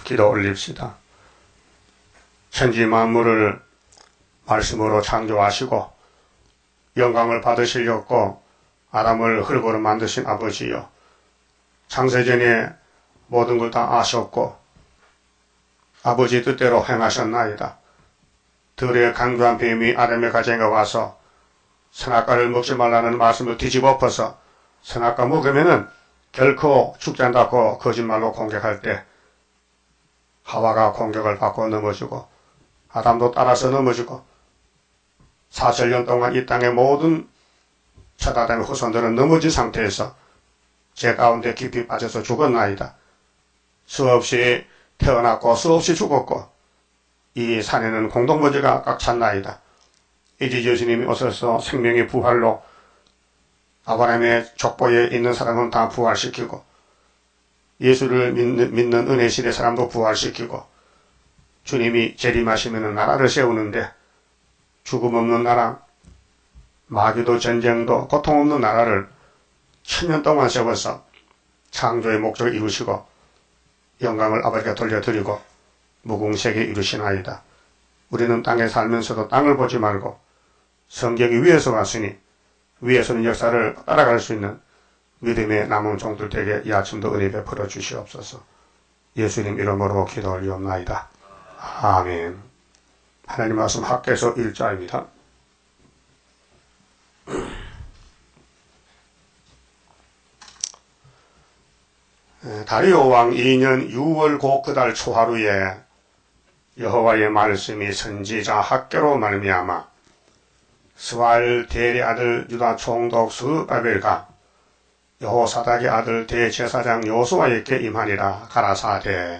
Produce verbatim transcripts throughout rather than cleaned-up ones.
기도 올립시다. 천지 만물을 말씀으로 창조하시고 영광을 받으시려고 아담을 흙으로 만드신 아버지여, 창세전에 모든 걸 다 아셨고 아버지 뜻대로 행하셨나이다. 들의 강교한 뱀이 아담의 가정에 와서 선악과를 먹지 말라는 말씀을 뒤집어 엎어서 선악과 먹으면은 결코 죽지 않다고 거짓말로 공격할 때 하와가 공격을 받고 넘어지고 아담도 따라서 넘어지고 사천 년 동안 이 땅의 모든 첫 아담의 후손들은 넘어진 상태에서 죄 가운데 깊이 빠져서 죽었나이다. 수없이 태어났고 수없이 죽었고 이 산에는 공동번제가 꽉 찼나이다. 이제 예수님이 오셔서 생명의 부활로 아브라함의 족보에 있는 사람은 다 부활시키고 예수를 믿는, 믿는 은혜 시대 사람도 부활시키고 주님이 재림하시면 나라를 세우는데 죽음 없는 나라, 마귀도 전쟁도 고통 없는 나라를 천년 동안 세워서 창조의 목적을 이루시고 영광을 아버지께 돌려드리고 무궁세계 이루시나이다. 우리는 땅에 살면서도 땅을 보지 말고 성경이 위에서 왔으니 위에서는 역사를 따라갈 수 있는 믿음의 남은 종들 되게 이 아침도 은혜 베풀어 주시옵소서. 예수님 이름으로 기도 올리옵나이다. 아멘. 하나님 말씀 학개서 일 장입니다. 다리오 왕 이 년 유월 곧 그달 초하루에 여호와의 말씀이 선지자 학개로 말미암아 스왈 대리 아들 유다 총독 스바벨과 여호사닥의 아들 대제사장 요수아에게 임하니라. 가라사대.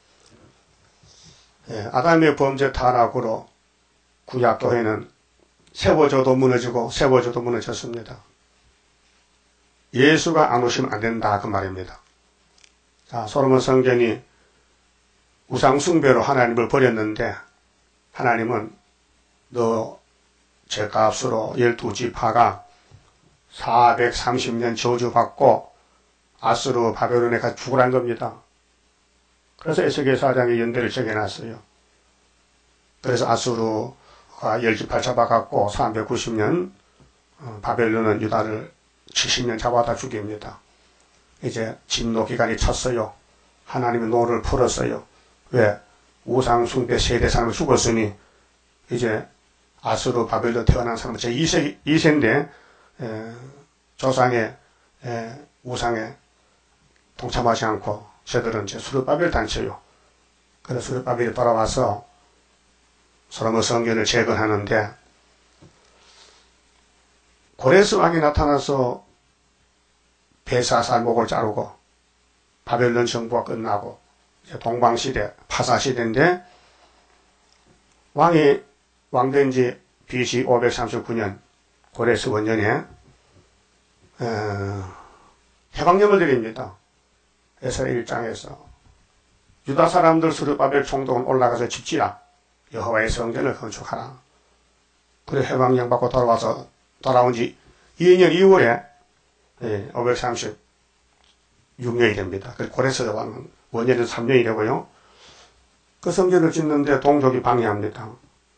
예, 아담의 범죄 타락으로 구약교회는 세워져도 무너지고 세워져도 무너졌습니다. 예수가 안 오시면 안 된다 그 말입니다. 자, 솔로몬 성전이 우상숭배로 하나님을 버렸는데 하나님은 너 죄값으로 열두 지파가 사백삼십 년 저주받고 아수르 바벨론에 가서 죽으란 겁니다. 그래서 에스겔 사장이 연대를 정해놨어요. 그래서 아수르가 열 지파를 잡아갖고 삼백구십 년 바벨론은 유다를 칠십 년 잡아다 죽입니다. 이제 진노 기간이 찼어요. 하나님의 노를 풀었어요. 왜? 우상 숭배 세대 사람이 죽었으니 이제 아수르 바벨론 태어난 사람은 제이 세, 이 세인데 에, 조상의 에, 우상에 동참하지 않고 저들은 이제 수르바벨 단체요. 그래서 수르바벨이 돌아와서 솔로몬 성전을 재건하는데 고레스 왕이 나타나서 베사살 목을 자르고 바벨론 정부가 끝나고 이제 동방시대 파사시대인데 왕이 왕된 지 비씨 오백삼십구 년 고레스 원년에 어, 해방령을 드립니다. 에스라 일 장에서 유다 사람들 수르바벨 총독은 올라가서 집지라 여호와의 성전을 건축하라. 그래 해방령 받고 돌아와서 돌아온 지 이 년 이월에 예, 오백삼십육 년이 됩니다. 그래서 고레스 왕은 원년에서 삼 년이 되고요. 그 성전을 짓는데 동족이 방해합니다.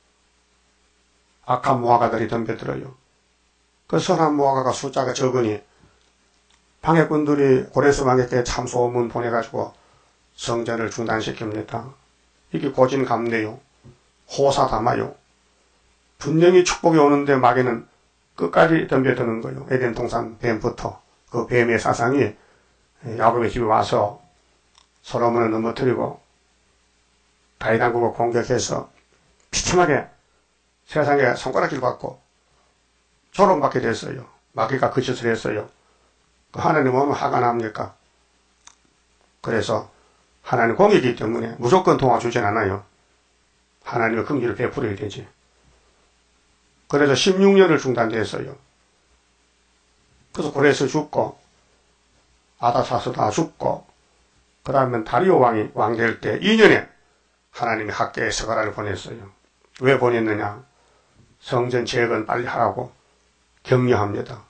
악한 모아가들이 덤벼들어요. 그 선한 모아가가 숫자가 적으니 방해꾼들이 고레스 왕에게 참 소문 보내가지고 성전을 중단시킵니다. 이게 고진감래요. 호사담아요. 분명히 축복이 오는데 마귀는 끝까지 덤벼드는 거예요. 에덴 동산 뱀부터 그 뱀의 사상이 야곱의 집에 와서 솔로몬을 넘어뜨리고 다윗 왕국을 공격해서 비참하게 세상에 손가락질 받고 조롱받게 됐어요. 마귀가 그 짓을 했어요. 하나님 오면 화가 납니까? 그래서 하나님 공이기 때문에 무조건 도와주진 않아요. 하나님의 긍휼을 베풀어야 되지. 그래서 십육 년을 중단됐어요. 그래서 고레스 죽고 아다사스 다 죽고 그 다음에 다리오 왕이 왕 될 때 이 년에 하나님이 학개에 서가라를 보냈어요. 왜 보냈느냐? 성전 재건 빨리 하라고 격려합니다.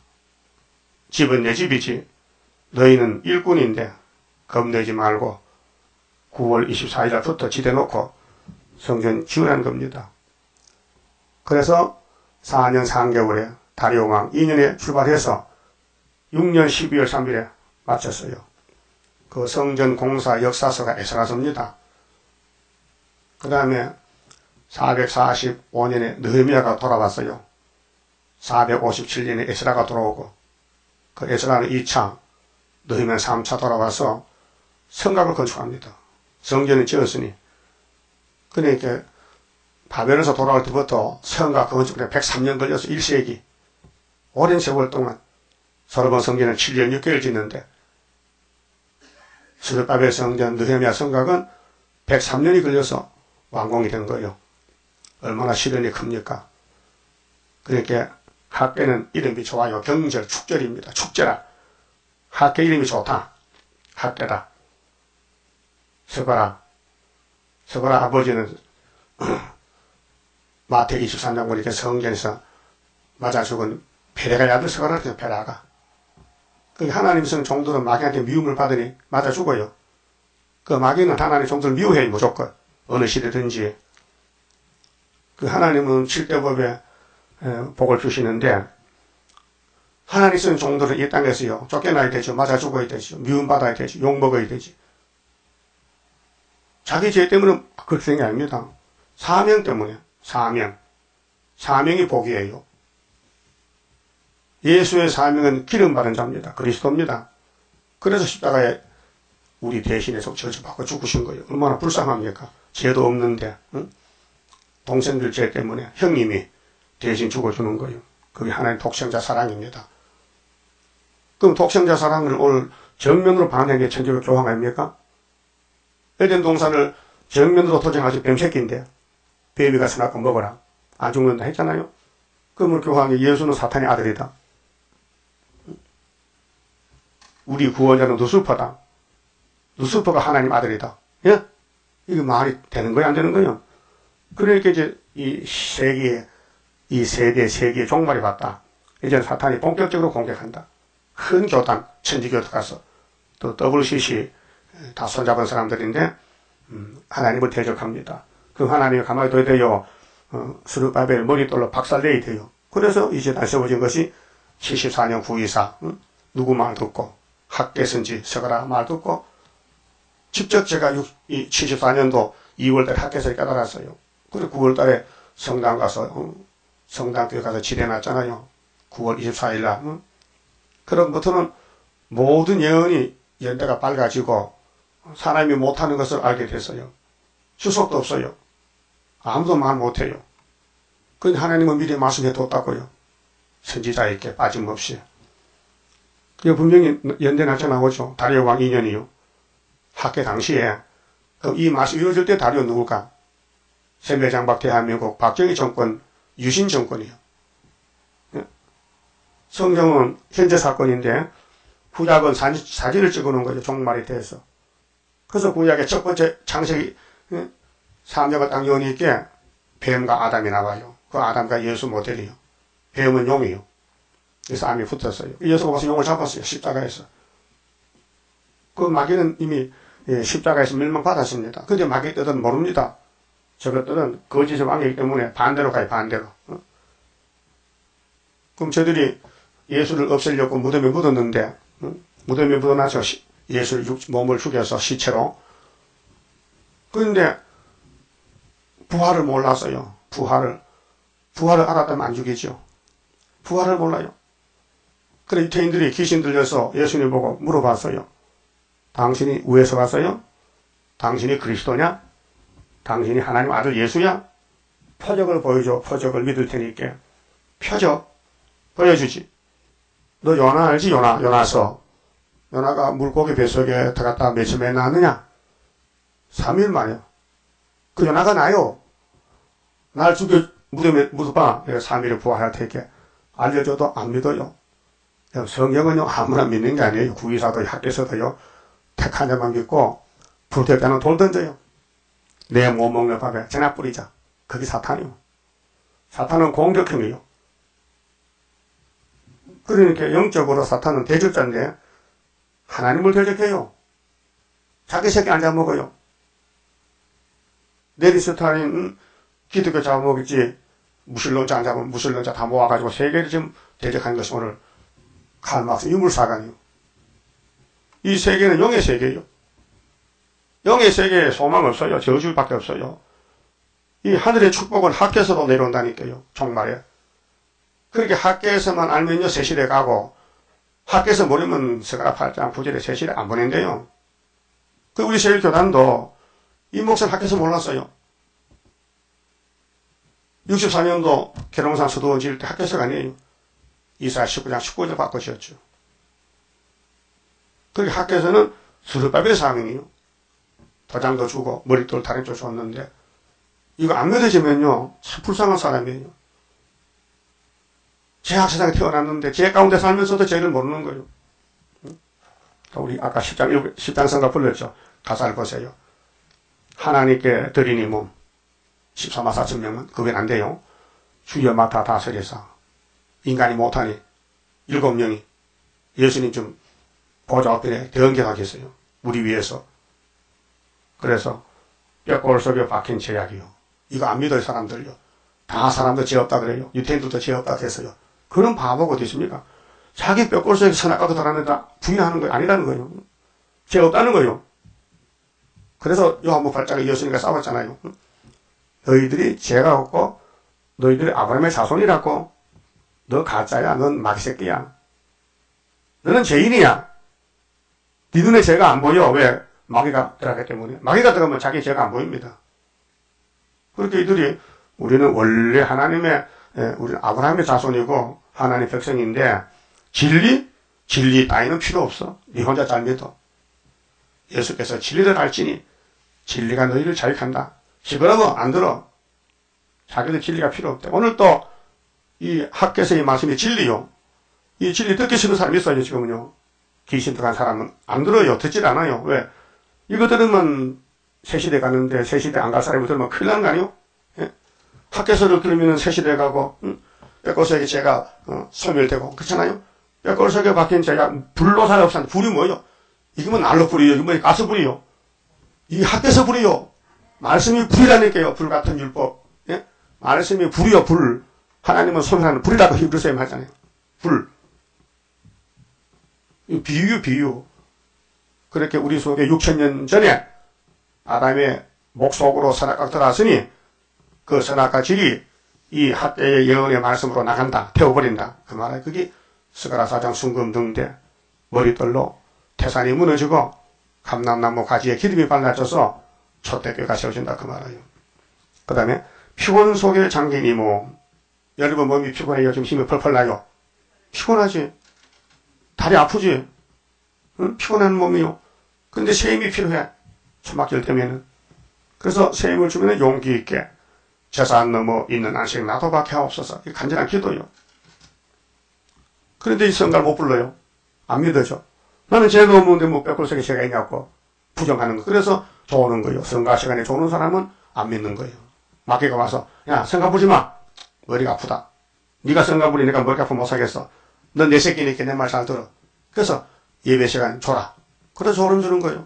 집은 내 집이지 너희는 일꾼인데 겁내지 말고 구월 이십사일 날부터 지대놓고 성전 지으라는 겁니다. 그래서 사 년 삼 개월에 다리오 왕 이 년에 출발해서 육 년 십이월 삼일에 마쳤어요. 그 성전 공사 역사서가 에스라서입니다. 그 다음에 사백사십오 년에 느헤미야가 돌아왔어요. 사백오십칠 년에 에스라가 돌아오고, 그 에스라는 이 차, 느헤미야는 삼 차 돌아와서 성곽을 건축합니다. 성전을 지었으니. 그러니까 바벨에서 돌아올 때부터 성곽 건축에 백삼 년 걸려서 일 세기 오랜 세월 동안 솔로몬 성전을 칠 년 육 개월 짓는데, 스룹바벨 성전 느헤미야 성곽은 백삼 년이 걸려서 완공이 된 거예요. 얼마나 시련이 큽니까? 그러니까 학계는 이름이 좋아요. 경절, 축절입니다. 축제라. 학계 이름이 좋다. 학계다. 서거라. 서거라 아버지는 마태복음 이십삼 장 보니까 성전에서 맞아 죽은 베레가의 아들 서거라한테 베라가. 그 하나님 성 종들은 마귀한테 미움을 받으니 맞아 죽어요. 그 마귀는 하나님 종들을 미워해요. 무조건. 어느 시대든지. 그 하나님은 칠대법에 복을 주시는데, 하나님 쓴 종들은 이 땅에서요, 쫓겨나야 되죠. 맞아 죽어야 되죠. 미움받아야 되죠. 욕먹어야 되지. 자기 죄 때문에 그렇게 된 게 아닙니다. 사명 때문에. 사명. 사명이 복이에요. 예수의 사명은 기름 바른 자입니다. 그리스도입니다. 그래서 십자가에 우리 대신해서 저주받고 죽으신 거예요. 얼마나 불쌍합니까? 죄도 없는데, 응? 동생들 죄 때문에 형님이 대신 죽어주는 거예요. 그게 하나님 독생자 사랑입니다. 그럼 독생자 사랑을 오늘 정면으로 반응한 게 천주교 교황 아닙니까? 에덴 동산을 정면으로 도전하지 뱀새끼인데 뱀이 가서 낳고 먹어라. 안 죽는다 했잖아요. 그러면 교황이 예수는 사탄의 아들이다. 우리 구원자는 루스퍼다. 루스퍼가 하나님 아들이다. 예? 이게 말이 되는 거야, 안 되는 거야? 그러니까 이제 이 세계에, 이 세대, 세계의 종말이 왔다. 이제는 사탄이 본격적으로 공격한다. 큰 교단, 천지교도 가서 또 더블유씨씨 다 손잡은 사람들인데, 음, 하나님을 대적합니다. 그 하나님이 가만히 둬야 돼요. 어, 스룹바벨 머리돌로 박살내야 돼요. 그래서 이제 다시 세워진 것이 칠십사 년 구이사, 응? 누구 말 듣고, 학계선지 서거라 말 듣고, 직접 제가 이 칠십사 년도 이월달에 학계에서 깨달았어요. 그리고 구월달에 성당 가서, 어, 성당 교회 가서 지내놨잖아요. 구월 이십사일 날. 응? 그런부터는 모든 예언이 연대가 밝아지고, 사람이 못하는 것을 알게 됐어요. 수속도 없어요. 아무도 말 못해요. 그런데 하나님은 미리 말씀해 뒀다고요. 선지자에게 빠짐없이. 그 분명히 연대 날짜 나오죠. 다리오 왕 이 년이요. 학계 당시에 이 말씀 이루어질 때 다리오 누굴까? 세매장박 대한민국 박정희 정권 유신 정권이요. 성경은 현재 사건인데 구약은 사진을 찍어놓은 거죠. 종말이 돼서. 그래서 구약의 첫 번째 창세기 삼 녀가 땅 여인이 있게 뱀과 아담이 나와요. 그 아담과 예수 모델이요. 뱀은 용이요. 그래서 암이 붙었어요. 예수가 와서 용을 잡았어요. 십자가에서. 그 마귀는 이미 십자가에서 멸망받았습니다. 근데 마귀 뜻은 모릅니다. 저것들은 거짓의 왕이기 때문에 반대로 가요. 반대로. 그럼 저들이 예수를 없애려고 무덤에 묻었는데 무덤에 묻어놔서 예수를 몸을 죽여서 시체로. 그런데 부활을 몰랐어요. 부활을. 부활을 알았다면 안 죽이죠. 부활을 몰라요. 그래 유태인들이 귀신 들려서 예수님 보고 물어봤어요. 당신이 위에서 왔어요? 당신이 그리스도냐? 당신이 하나님 아들 예수냐? 표적을 보여줘. 표적을 믿을 테니까. 표적 보여주지. 너 요나 알지? 요나. 요나서. 요나가 물고기 뱃속에 들어갔다 며칠 만에 나왔느냐? 삼 일 만이요. 그 요나가 나요. 날 죽여 무덤에 묻어봐. 내가 삼 일에 부활할 테니까. 알려줘도 안 믿어요. 성경은요 아무나 믿는 게 아니에요. 구이사도 학교에서도요 택한 자만 믿고 불태우는 돌 던져요. 내 못 먹는 밥에 전화 뿌리자. 그게 사탄이요. 사탄은 공격형이요. 그러니까 영적으로 사탄은 대적자인데 하나님을 대적해요. 자기 새끼 안 잡아먹어요. 레디 스탈린 기독교 잡아먹겠지, 무신론자 안 잡으면 무신론자 다 모아가지고 세계를 지금 대적하는 것이 오늘 칼 막스 유물사관이요. 이 세계는 영의 세계예요. 영의 세계에 소망 없어요. 저주밖에 없어요. 이 하늘의 축복은 학교에서도 내려온다니까요. 종말에. 그렇게 학교에서만 알면요 세실에 가고, 학교에서 모르면 서가라 팔장 구절에 세실에 안 보낸대요. 그 우리 세일교단도 이 목사는 학교에서 몰랐어요. 육십사 년도 계룡산 수도원 지을 때 학교에서가 아니에요. 이사야 십구 장 십구 절 받고 지었죠. 그렇게 학교에서는 수르바벨 사명이요. 도장도 주고 머릿돌 다림도 줬는데 이거 안 믿어지면요 참 불쌍한 사람이에요. 죄악 세상에 태어났는데 죄 가운데 살면서도 죄를 모르는 거예요. 우리 아까 십 장, 십 장 성가 불렀죠. 가사를 보세요. 하나님께 드리니 몸 십삼만 사천 명은 그건 안 돼요. 주여 맡아 다스려서 인간이 못하니 일곱 명이 예수님 좀 보좌 앞에 대언계가 계세요. 우리 위해서. 그래서 뼈골 속에 박힌 죄악이요. 이거 안 믿어요 사람들요. 다 사람도 죄 없다 그래요. 유태인들도 죄 없다 그랬어요. 그런 바보가 어디 있습니까? 자기 뼈골 속에 선악과도 들어갔는데 부인하는 거예요. 아니라는 거예요. 죄 없다는 거예요. 그래서 요한복음 팔 장에 예수님과 싸웠잖아요. 너희들이 죄가 없고 너희들이 아브라함의 자손이라고. 너 가짜야. 넌 마귀새끼야. 너는 죄인이야. 네 눈에 죄가 안 보여. 왜? 마귀가 들어가기 때문에. 마귀가 들어가면 자기 죄가 안 보입니다. 그렇게 이들이 우리는 원래 하나님의, 우리는 아브라함의 자손이고 하나님의 백성인데 진리? 진리 따위는 필요 없어. 네 혼자 잘 믿어. 예수께서 진리를 알지니 진리가 너희를 자유한다. 시끄러워 안 들어. 자기들 진리가 필요 없대. 오늘 또 이 학교에서 이 말씀이 진리요. 이 진리 듣기 싫은 사람이 있어요 지금은요. 귀신 들어간 사람은 안 들어요. 듣질 않아요. 왜? 이거 들으면 새시대 가는데 새시대 안 갈 사람이 들으면 큰일 나는 거 아니요? 예? 학교에서를 들으면 새시대 가고 응? 뼈골속에 제가 어, 소멸되고 그렇잖아요. 뼈골속에 박힌 제가 불로 살아 없었는데 불이 뭐요? 이게 뭐 난로 불이요. 이게 뭐 가스 불이요. 이게 학교에서 불이요. 말씀이 불이라니까요. 불 같은 율법. 예? 말씀이 불이요. 불. 하나님은 소멸하는 불이라고 히브리서에 말하잖아요. 불. 비유 비유. 그렇게 우리 속에 육천 년 전에 아담의 목 속으로 선악과가 들어왔으니 그 선악과 질이 이 학대의 예언의 말씀으로 나간다. 태워버린다. 그 말은 그게 스가랴 사 장 순금 등대 머릿돌로 태산이 무너지고 감람나무 가지에 기름이 발라져서 초대교회가 세워진다. 그 말이에요. 그 다음에 피곤 속에 잠긴 이 몸. 여러분 몸이 피곤해요. 지금 힘이 펄펄 나요. 피곤하지. 다리 아프지. 응? 피곤한 몸이요. 근데 새 힘이 필요해. 초막절 때면은. 그래서 새 힘을 주면 용기 있게 재산 넘어 있는 안식 나도밖에 없어서 간절한 기도요. 그런데 이 성가를 못 불러요. 안 믿어져. 나는 죄가 없는데 뭐 뼈골속에 죄가 있냐고 부정하는 거. 그래서 조는 거예요. 성가 시간에 조는 사람은 안 믿는 거예요. 마귀가 와서 야 성가 부지 마. 머리가 아프다. 네가 성가 부리니까 머리가 아프면 못 살겠어. 넌 내 새끼니까 내 말 잘 들어. 그래서 예배 시간 줘라. 그래서 조를 주는 거예요.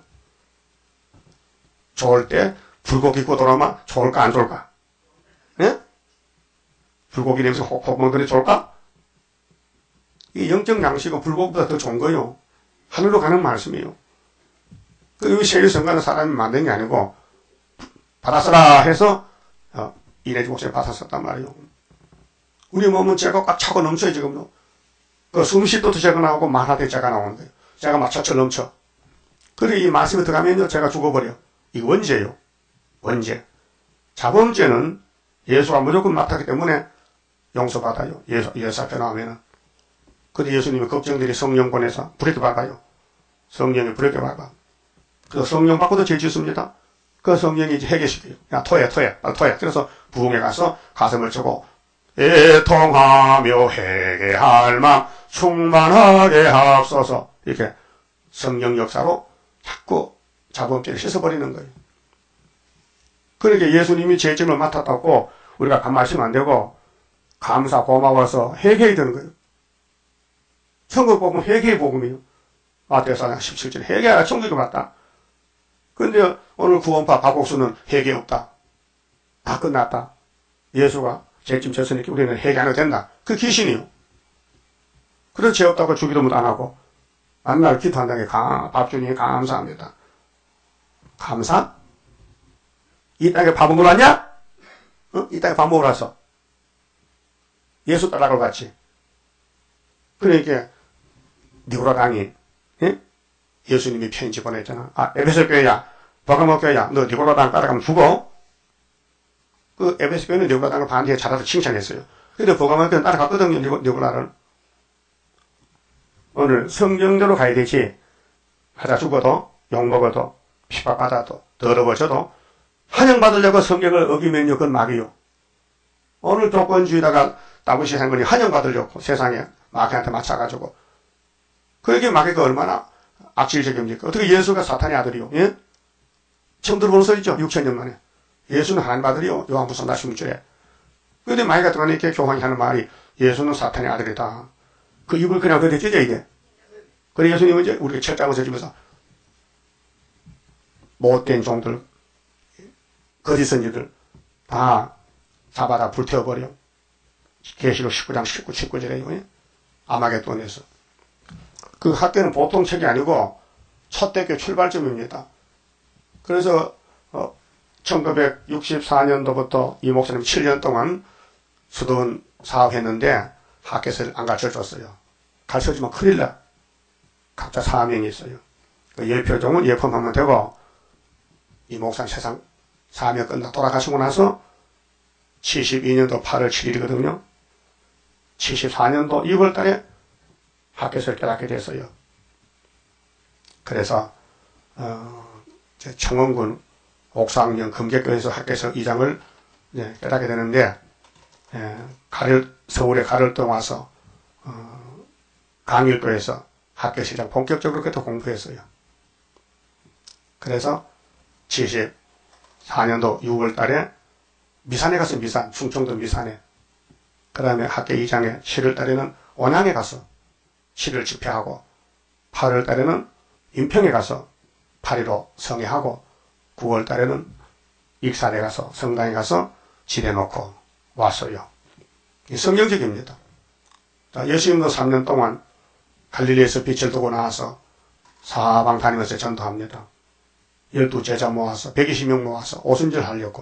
좋을 때 불고기 입고 돌아오면 좋을까 안 좋을까? 예? 불고기 냄새 혹혹 먹더니 좋을까? 이 영적 양식은 불고기보다 더 좋은 거예요. 하늘로 가는 말씀이에요. 그 세계 성가는 사람이 만든 게 아니고 받았어라 해서 어, 이래지 목소리 받았었단 말이에요. 우리 몸은 죄가 꽉 차고 넘쳐요 지금도. 그 숨쉴 때도 죄가 나오고 말할 때 죄가 나오는 거예요. 죄가 막 차쳐 넘쳐. 그래 이 말씀에 들어가면요 죄가 죽어버려. 이거 원죄예요. 원죄. 자범죄는 예수가 무조건 맡았기 때문에 용서받아요. 예수, 예수 앞에 나오면은. 근데 예수님이 걱정들이 성령 보내서 브레이크 밟아요. 성령이 브레이크 밟아. 그래서 성령 받고도 죄 짓습니다. 그 성령이 이제 해결시켜요. 야, 토해, 토해, 빨리 토해. 그래서 부흥에 가서 가슴을 쳐고, 애통하며 회개할 마 충만하게 하옵소서. 이렇게 성령 역사로 자꾸 자범죄를 씻어버리는 거예요. 그러니까 예수님이 죄짐을 맡았다고 우리가 가만히 있으면 안 되고, 감사, 고마워서 회개해야 되는 거예요. 천국 복음 회개의 복음이에요. 마태오 사 장 십칠 절 회개하라 천국이 맞다. 그런데 오늘 구원파 박옥수는 회개 없다. 다 끝났다. 예수가 죄짐 졌으니까 우리는 회개 안 해도 된다. 그 귀신이요. 그래서 죄 없다고 주기도 못 안 하고 만날 기도한다는 게 감, 밥 주니 감사합니다. 감사? 이 땅에 밥 먹으러 왔냐? 어? 이 땅에 밥 먹으러 왔어. 예수 따라갈 같이. 그러니까 니고라당이 예? 예수님이 편지 보냈잖아. 아, 에베소 교회야, 버가모 교회야, 너 니고라당 따라가면 죽어. 그 에베소 교회는 니고라당을 반대에 잘해서 칭찬했어요. 근데 버가모 교회는 따라갔거든요. 니고, 니고라를. 오늘 성경대로 가야 되지. 하다 죽어도 욕먹어도 핍박받아도 더러워져도 환영받으려고 성경을 어기면요, 그건 막이요. 오늘 조건주의다가 다윗이 한 거니 환영받으려고 세상에 마귀한테 맞춰가지고. 그게 마귀가 얼마나 악질적입니까? 어떻게 예수가 사탄의 아들이요? 예? 처음 들어보는 소리죠? 육천 년 만에. 예수는 하나님 아들이요. 요한복음 십육 절에. 그런데 마귀가 들어가니까 교황이 하는 말이 예수는 사탄의 아들이다. 그 입을 그냥 그대 찢어 이게. 그래 예수님은 이제 우리가 철장을 서주면서 못된 종들, 거짓 선지들 다 잡아다 불태워버려. 계시록 십구 장 십구, 십구 절에요. 아마겟돈에서. 그 학교는 보통 책이 아니고 첫대교 출발점입니다. 그래서 어, 천구백육십사 년도부터 이 목사님 칠 년 동안 수도원 사업했는데 학교에서 안 가르쳐줬어요. 가르쳐주면 큰일 나. 각자 사명이 있어요. 그 예표종은 예품하면 되고 이 목사님 세상 사명 끝나 돌아가시고 나서 칠십이 년도 팔월 칠일이거든요. 칠십사 년도 이월 달에 학교에서 깨닫게 됐어요. 그래서 어, 청원군 옥상면 금계교에서 학교에서 이장을 예, 깨닫게 되는데 예, 가를, 서울에 가를동 와서 어, 강일교에서 학교 시작 본격적으로 그때 공부했어요. 그래서 칠십사 년도 유월 달에 미산에 가서 미산, 충청도 미산에. 그 다음에 학교 이장에 칠월 달에는 원양에 가서 칠월 집회하고 팔월 달에는 인평에 가서 팔일오 성회하고 구월 달에는 익산에 가서 성당에 가서 지내놓고 왔어요. 이 성경적입니다. 자, 예수님도 삼 년 동안 갈릴리에서 빛을 두고 나와서 사방 다니면서 전도합니다. 열두 제자 모아서 백이십 명 모아서 오순절 하려고.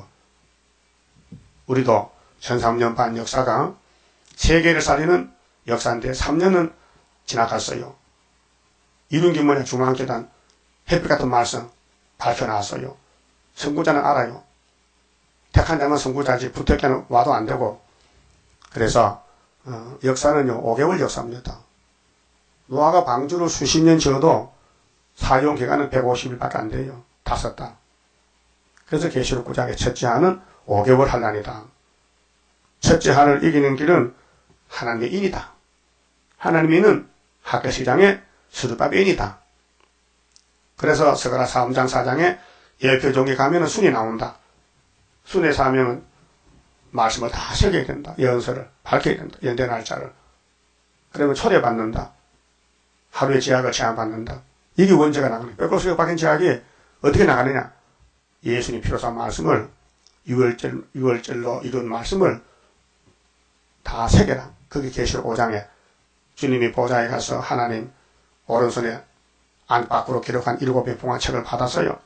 우리도 천삼 년 반 역사가 세계를 살리는 역사인데 삼 년은 지나갔어요. 이룬 게 뭐냐? 중앙재단 햇빛 같은 말씀 발표 나왔어요. 선구자는 알아요. 택한 자만 선구자지 부택자는 와도 안 되고. 그래서 어, 역사는요 오 개월 역사입니다. 노아가 방주를 수십 년 지어도 사용 기간은 백오십 일밖에 안 돼요. 다섯 달. 그래서 계시록 구 장의 첫째 한은 오 개월 한란이다. 첫째 한을 이기는 길은 하나님의 인이다. 하나님의 인은 학교 시장의 스룹밥의 인이다. 그래서 스가랴 삼 장 사 장에 예표종이 가면은 순이 나온다. 순의 사명은 말씀을 다 새겨야 된다. 연설을 밝혀야 된다. 연대 날짜를. 그러면 초대받는다. 하루의 제약을 제한받는다. 이게 원죄가 나가는 거예요. 뺏고 박힌 제약이 어떻게 나가느냐. 예수님 피로산 말씀을 유월절, 유월절로 이룬 말씀을 다 새겨라. 그게 계시록 오 장에 주님이 보좌에 가서 하나님 오른손에 안팎으로 기록한 일곱의 봉화책을 받았어요.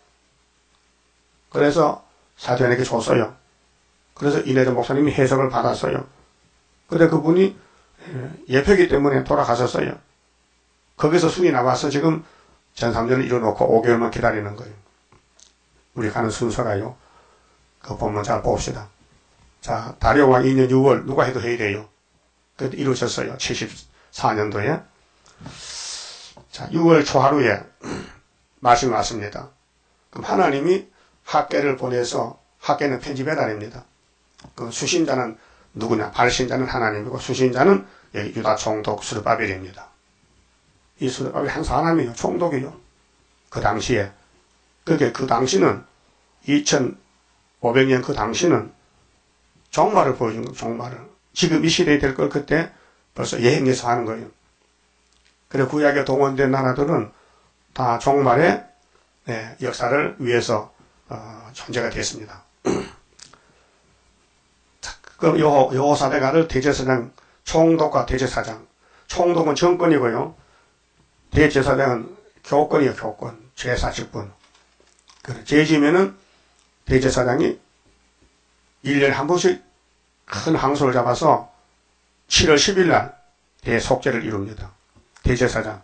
그래서 사도연에게 줬어요. 그래서 이내전 목사님이 해석을 받았어요. 근데 그분이 예표기 때문에 돌아가셨어요. 거기서 순이 나와서 지금 전삼전을 이뤄놓고 오 개월만 기다리는 거예요. 우리 가는 순서가요. 그 본문 잘 봅시다. 자, 다리오 왕 이 년 유월 누가 해도 해야 돼요. 그때 이루어졌어요. 칠십사 년도에. 자, 유월 초하루에 말씀이 왔습니다. 그럼 하나님이 학계를 보내서 학계는 편지 배달입니다. 그 수신자는 누구냐? 발신자는 하나님이고 수신자는 여기 유다 총독 스룹바벨입니다. 이 스룹바벨 한 사람이요. 총독이요. 그 당시에. 그게 그 당시는 이천오백 년 그 당시는 종말을 보여준 거예요. 종말을. 지금 이 시대에 될 걸 그때 벌써 예행해서 하는 거예요. 그래 구약에 동원된 나라들은 다 종말의 네, 역사를 위해서 어, 존재가 됐습니다. 그럼 요, 여호사대가를 대제사장, 총독과 대제사장. 총독은 정권이고요. 대제사장은 교권이에요, 교권. 제사 직분. 그래, 제지면은 대제사장이 일 년에 한 번씩 큰 항소를 잡아서 칠월 십일 날 대속죄를 이룹니다. 대제사장.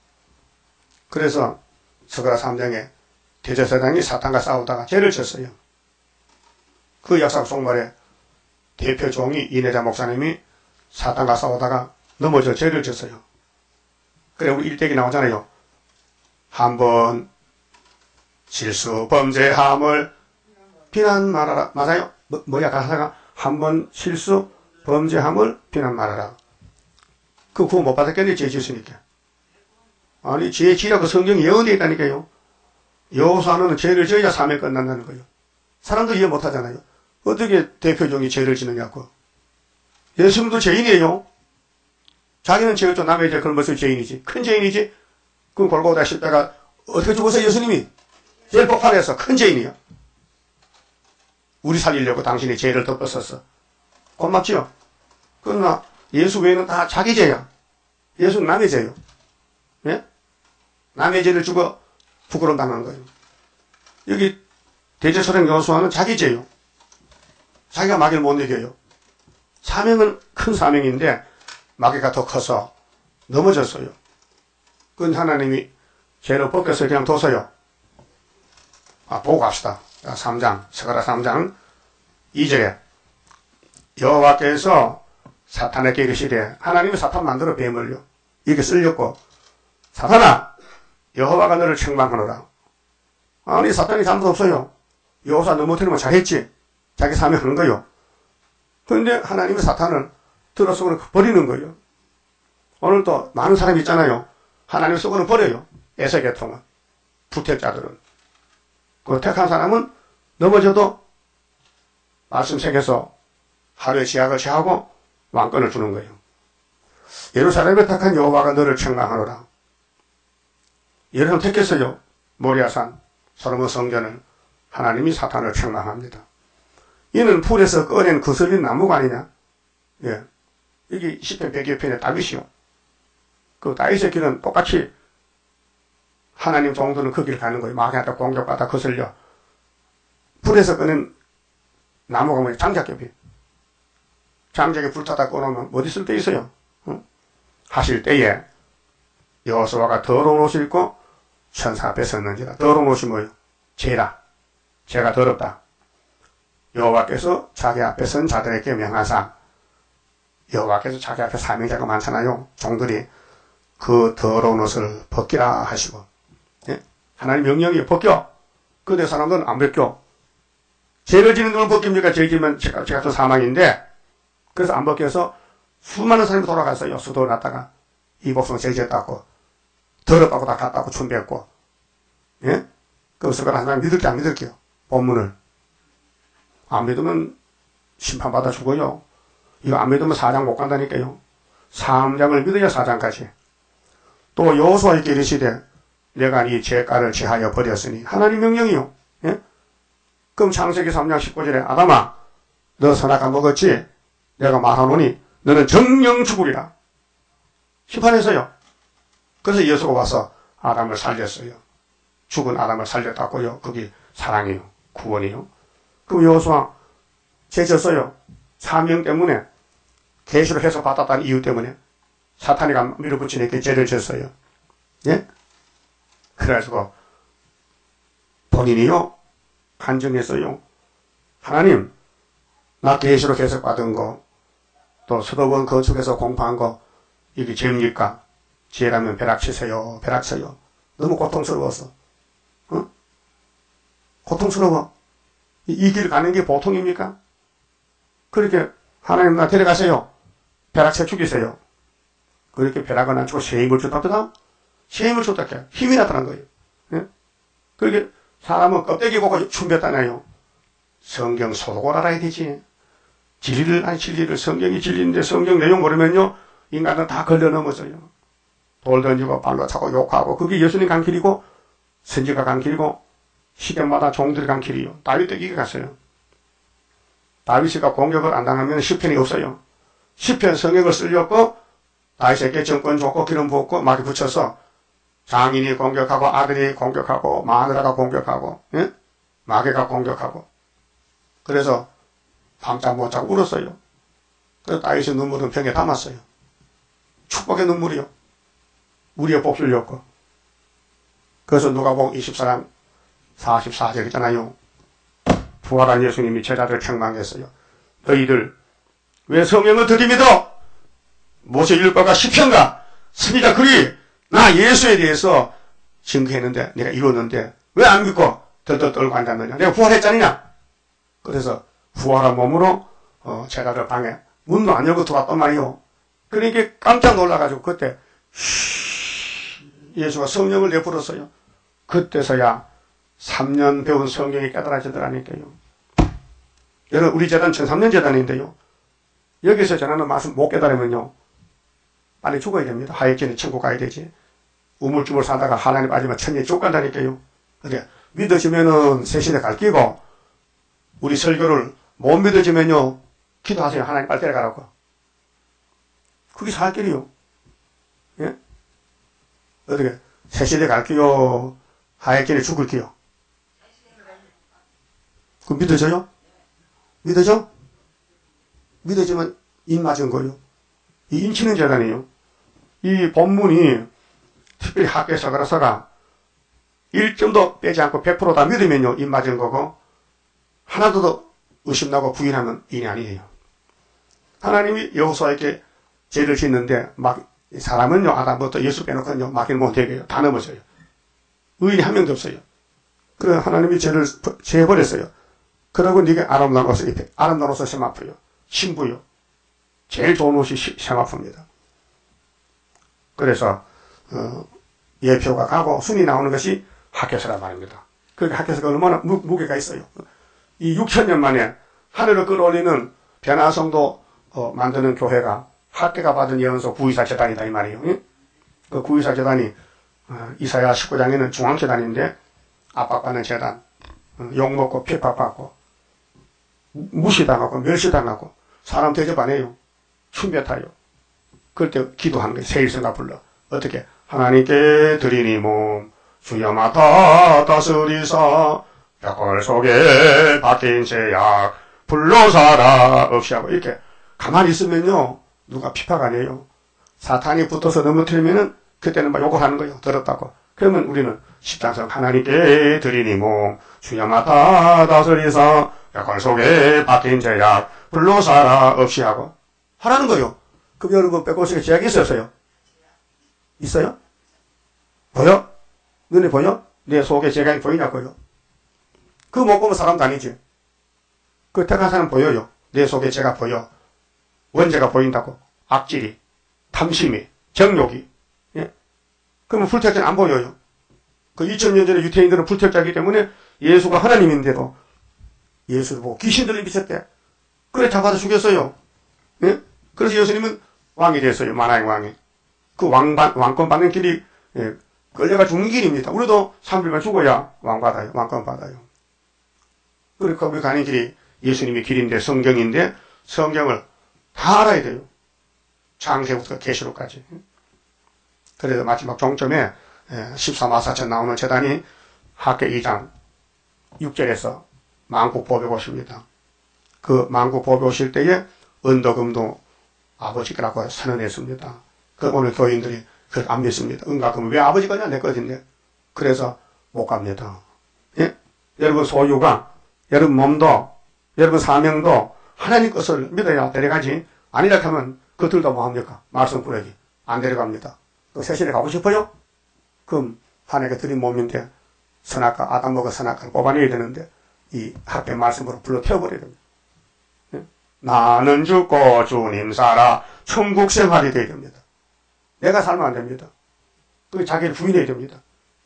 그래서 스가랴 삼 장에 대제사장이 사탄과 싸우다가 죄를 졌어요. 그 역사 속말에 대표 종이 이내자 목사님이 사탄과 싸우다가 넘어져 죄를 졌어요. 그래 우리 일대기 나오잖아요. 한번 실수 범죄함을 비난 말하라. 맞아요? 뭐, 뭐야 가사가 한번 실수 범죄함을 비난 말하라. 그 구원 못 받았겠네, 죄 지었으니까. 아니 죄 지라고 성경이 예언되어 있다니까요. 여호수아는 죄를 지어야 사명이 끝난다는 거예요. 사람도 이해 못하잖아요. 어떻게 대표종이 죄를 지느냐고. 예수님도 죄인이에요. 자기는 죄였죠. 남의 죄, 그런 것을 죄인이지. 큰 죄인이지. 그 골고다 십자가 어떻게 죽었어요, 예수님이? 제일 폭발해서 큰 죄인이야. 우리 살리려고 당신이 죄를 덮었었어. 고맙지요? 그러나 예수 외에는 다 자기 죄야. 예수는 남의 죄요. 예? 남의 죄를 죽어 부끄러움 당한 거예요. 여기 대제사장 여호수아는 자기 죄요. 자기가 마귀를 못 이겨요. 사명은 큰 사명인데 마귀가 더 커서 넘어졌어요. 그건 하나님이 죄를 벗겨서 그냥 뒀어요. 아, 보고 갑시다. 삼 장, 스가랴 삼 장 이 절에 여호와께서 사탄에게 이르시되, 하나님이 사탄 만들어 뱀을요. 이렇게 쓸렸고, 사탄아, 여호와가 너를 책망하노라. 아니 사탄이 잘못 없어요. 여호수아 넘어뜨리면 잘했지. 자기 사명한 거요. 그런데 하나님이 사탄을 들어서고는 버리는 거예요. 오늘 또 많은 사람이 있잖아요. 하나님 속으로 버려요. 에세계통은. 부택자들은. 그 택한 사람은 넘어져도 말씀 새겨서 하루의 지약을 취하고 왕권을 주는 거예요. 예루살렘에 택한 여호와가 너를 책망하노라. 예루살렘 택했어요. 모리아산 솔로몬 성전을. 하나님이 사탄을 책망합니다. 이는 풀에서 꺼낸 거슬린 나무가 아니냐. 예. 여기 시편 백여 편에 다윗이요. 그 다윗의 길은 똑같이 하나님 종들은 그 길 가는 거예요. 마귀한테 공격받아 거슬려. 불에서 꺼낸 나무가 뭐예요? 장작겹이. 장작에 불타다 꺼놓으면 어디 쓸 데 있어요? 응? 하실 때에 여호수아가 더러운 옷을 입고 천사 앞에 섰는지라. 더러운 옷이 뭐예요? 죄라. 죄가 더럽다. 여호와께서 자기 앞에 선 자들에게 명하사, 여호와께서 자기 앞에 사명자가 많잖아요. 종들이 그 더러운 옷을 벗기라 하시고, 예? 하나님 명령이 벗겨. 그런데 사람들은 안 벗겨. 죄를 지는 놈을 벗깁니까? 죄 지면 죄 같은 사망인데, 그래서 안 벗겨서 수많은 사람이 돌아갔어요. 수도 났다가 이 복숭아 죄 지었다고 더럽다고 다 갔다고 춤뱉고, 예? 그래서 그걸 하나님 믿을게 안 믿을게요? 본문을. 안 믿으면 심판받아 죽어요. 이거 안 믿으면 사장 못 간다니까요. 삼 장을 믿어야 사장까지. 또 여호수아에게 이르시되, 내가 네 죄가를 제하여 버렸으니. 하나님 명령이요. 예? 그럼 창세기 삼 장 십구 절에 아담아, 너 선악과 먹었지? 내가 말하노니 너는 정령 죽으리라. 심판했어요. 그래서 예수가 와서 아담을 살렸어요. 죽은 아담을 살렸다고요. 그게 사랑이요. 구원이요. 그럼 여호수아 죄 졌어요. 사명 때문에, 계시로 해석 받았다는 이유 때문에 사탄이가 밀어붙이니까 죄를 졌어요. 예? 그래가지고 본인이요 간증했어요. 하나님, 나 계시로 해석 받은 거, 또 서도원 거축에서 공부한 거, 이게 죄입니까? 죄라면 벼락치세요. 벼락쳐요. 너무 고통스러웠어. 어? 고통스러워. 이 길 가는 게 보통입니까? 그렇게 하나님 나 데려가세요. 벼락쳐 죽이세요. 그렇게 벼락을 안 치고 새 힘을 줬답니다. 새 힘을 줬다 해. 힘이 나타난 거예요. 예? 그렇게 사람은 껍데기 보고 춤뱉잖아요. 성경 소독을 알아야 되지. 진리를, 아니 진리를, 성경이 진리인데 성경 내용 모르면요, 인간은 다 걸려 넘어져요. 돌 던지고 발로 차고 욕하고, 그게 예수님 간 길이고 선지가 간 길이고 시대마다 종들이 간 길이요. 다윗도 이게 갔어요. 다윗이가 공격을 안 당하면 시편이 없어요. 시편 성경을 쓰려고 다윗에게 정권 줬고 기름 부었고 막이 붙여서 장인이 공격하고 아들이 공격하고 마누라가 공격하고 예? 마귀가 공격하고 그래서 밤잠 못 자고 울었어요. 그래서 다윗의 눈물은 병에 담았어요. 축복의 눈물이요. 우리의 복수였고. 그래서 누가복음 이십사 장 사십사 절 있잖아요. 부활한 예수님이 제자들 책망했어요. 너희들 왜 성령을 들이밀어? 모세 율법과 시편과 선지자 글이 나 예수에 대해서 증거했는데 내가 이뤘는데 왜 안 믿고 덜덜 떨고 앉았느냐? 내가 부활했잖느냐? 그래서 부활한 몸으로 어, 제자들 방에 문도 안 열고 들어왔단 말이요. 그러니까 깜짝 놀라가지고 그때 예수가 성령을 내버렸어요. 그때서야 삼 년 배운 성경이 깨달아지더라니까요. 여러분 우리 재단 천삼 년 재단인데요. 여기서 전하는 말씀 못 깨달으면요. 빨리 죽어야 됩니다. 하얗게는 천국 가야 되지. 우물쭈물 사다가 하나님 빠지면 천년에 쭉 간다니까요. 근데 믿어지면은 새신에 갈 끼고 우리 설교를 못 믿어지면요. 기도하세요. 하나님 빨리 데려가라고. 그게 살 길이요. 예? 어떻게 새신에 갈 끼요? 하얗게는 죽을 끼요? 그 믿어져요? 믿어져? 믿어지면 인 맞은 거요. 이 인치는 재단이에요. 이 본문이 특별히 학교에서 그래서가 일 점도 빼지 않고 백 퍼센트 다 믿으면요. 인 맞은 거고 하나도 더 의심나고 부인하면 인이 아니에요. 하나님이 여호수아에게 죄를 짓는데 막 사람은요. 아담부터 예수 빼놓고는요. 막일 못해요. 다 넘어져요. 의인이 한 명도 없어요. 그래 하나님이 죄를 죄해버렸어요. 그러고 네가 아름다운 옷을 입혀. 아름다운 옷을 세마포요. 신부요. 제일 좋은 옷이 세마포입니다. 그래서 어, 예표가 가고 순이 나오는 것이 학교서란 말입니다. 그 학교서가 얼마나 무, 무게가 있어요. 이 육천 년 만에 하늘을 끌어올리는 변화성도 어, 만드는 교회가 학교가 받은 예언서 구이사 재단이다 이 말이에요. 응? 그 구이사 재단이 어, 이사야 십구 장에는 중앙재단인데 압박받는 재단, 어, 욕먹고 핍박받고 무시당하고 멸시당하고 사람 대접 안 해요. 춤뱉어요. 그럴 때 기도하는 거예요. 세일성가 불러. 어떻게? 하나님께 드리니 몸 주여마다 다스리사 벽골 속에 박힌 제약 불러사라 없이 하고 이렇게 가만히 있으면요. 누가 핍박 안 해요. 사탄이 붙어서 넘어뜨리면은 그때는 막 욕을 하는 거예요. 들었다고. 그러면 우리는 십장성 하나님께 드리니 몸 주여마다 다스리사 벽골 속에 박힌 제약 불러사라 없이 하고 하라는 거예요. 그럼 여러분 벽골 속에 제약이 있었어요? 있어요? 보여? 눈에 보여? 내 속에 제약이 보이냐고요? 그거 못 보면 사람도 아니지. 그 택한 사람 보여요. 내 속에 제가 보여. 원죄가 보인다고. 악질이, 탐심이, 정욕이. 예? 그러면 불택자는 안 보여요. 그 이천 년 전에 유태인들은 불택자이기 때문에 예수가 하나님인데도 예수를 보고 귀신들을 미쳤대. 그래 잡아서 죽였어요. 예? 그래서 예수님은 왕이 됐어요. 만왕의 왕이. 그 왕반, 왕권 받는 길이 예, 끌려가 죽는 길입니다. 우리도 삼 일만 죽어야 왕 받아요. 왕권 받아요. 그러니까 우리 가는 길이 예수님이 길인데 성경인데 성경을 다 알아야 돼요. 창세부터 계시록까지. 그래서 마지막 종점에 십사마사천 나오는 재단이 학계 이 장 육 절에서 만국보배 오십니다. 그 만국보배 오실 때에 은도금도 아버지라고 선언했습니다. 그 오늘 교인들이 그걸 안 믿습니다. 은가 그러면 왜 아버지 거냐? 내 것인데. 그래서 못 갑니다. 예? 여러분 소유가 여러분 몸도 여러분 사명도 하나님 것을 믿어야 데려가지. 아니라 하면 그들도 뭐합니까? 말씀 꾸러기 안 데려갑니다. 또 세실에 가고 싶어요? 그럼 하나님께 드린 몸인데 선악과 아담 먹은 선악과를 뽑아내야 되는데 이 학교 말씀으로 불러 태워버려야 됩니다. 예? 나는 죽고 주님 살아 천국 생활이 돼야 됩니다. 내가 살면 안 됩니다. 그 자기를 부인해야 됩니다.